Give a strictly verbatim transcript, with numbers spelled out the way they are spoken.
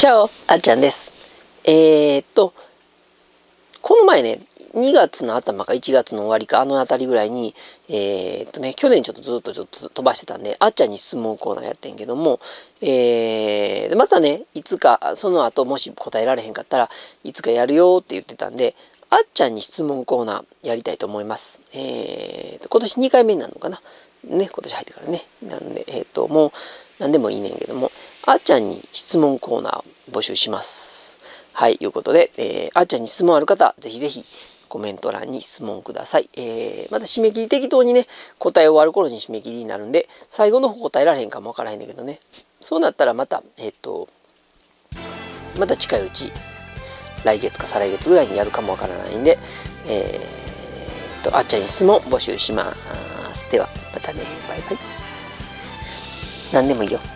チャオ、あっちゃんです。えー、っと、この前ね、にがつの頭かいちがつの終わりか、あのあたりぐらいに、えー、っとね、去年ちょっとずっとちょっと飛ばしてたんで、あっちゃんに質問コーナーやってんけども、えー、またね、いつか、その後もし答えられへんかったらいつかやるよって言ってたんで、あっちゃんに質問コーナーやりたいと思います。えー、今年にかいめになるのかな。ね、今年入ってからね。なんで、えー、っと、もう何でもいいねんけども、あっちゃんに質問コーナー募集します。はい、いうことで、えー、あっちゃんに質問ある方、ぜひぜひコメント欄に質問ください。えー、また締め切り適当にね、答え終わる頃に締め切りになるんで、最後の方答えられへんかもわからへんねんけどね。そうなったらまた、えっと、また近いうち、来月か再来月ぐらいにやるかもわからないんで、えー、と、あっちゃんに質問募集します。では、またね、バイバイ。何でもいいよ。